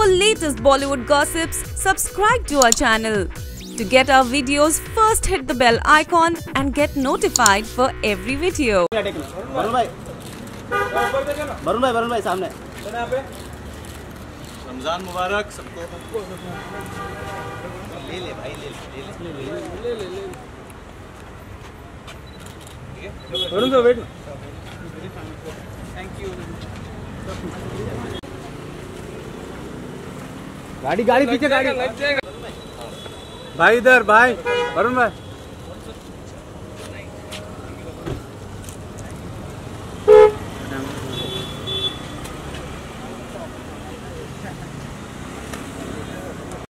For latest Bollywood gossips, subscribe to our channel. To get our videos, first hit the bell icon and get notified for every video. Varun भाई सामने। रमजान मुबारक सबको। ले भाई ले। वरुण भाई wait. Thank you. गाड़ी पीछे गाड़ी। भाई इधर भाई वरुण भाई।